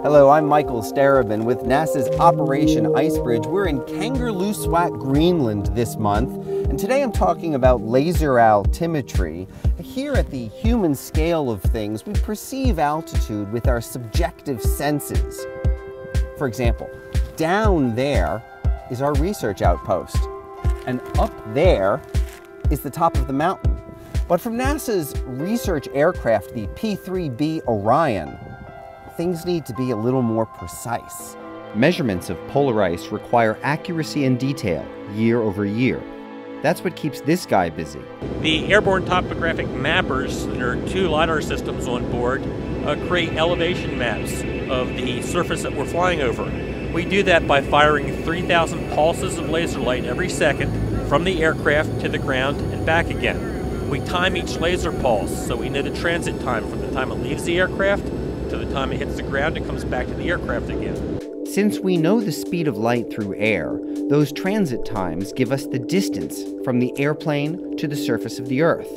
Hello, I'm Michael Starobin with NASA's Operation IceBridge. We're in Kangerlussuaq, Greenland this month, and today I'm talking about laser altimetry. Here at the human scale of things, we perceive altitude with our subjective senses. For example, down there is our research outpost, and up there is the top of the mountain. But from NASA's research aircraft, the P-3B Orion, things need to be a little more precise. Measurements of polar ice require accuracy and detail year over year. That's what keeps this guy busy. The airborne topographic mappers, there are two LiDAR systems on board, create elevation maps of the surface that we're flying over. We do that by firing 3,000 pulses of laser light every second from the aircraft to the ground and back again. We time each laser pulse so we know the transit time from the time it leaves the aircraft to the time it hits the ground and comes back to the aircraft again. Since we know the speed of light through air, those transit times give us the distance from the airplane to the surface of the Earth.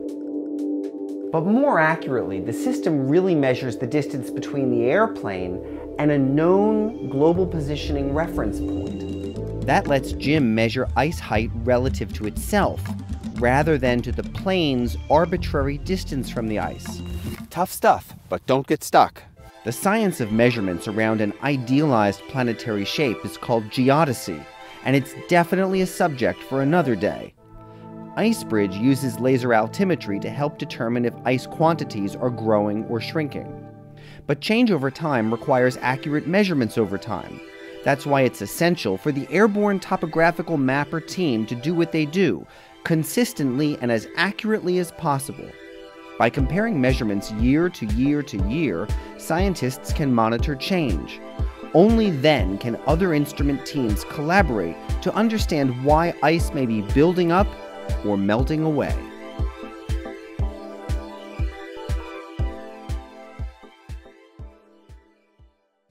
But more accurately, the system really measures the distance between the airplane and a known global positioning reference point. That lets Jim measure ice height relative to itself, rather than to the plane's arbitrary distance from the ice. Tough stuff, but don't get stuck. The science of measurements around an idealized planetary shape is called geodesy, and it's definitely a subject for another day. IceBridge uses laser altimetry to help determine if ice quantities are growing or shrinking. But change over time requires accurate measurements over time. That's why it's essential for the airborne topographical mapper team to do what they do, consistently and as accurately as possible. By comparing measurements year to year to year, scientists can monitor change. Only then can other instrument teams collaborate to understand why ice may be building up or melting away.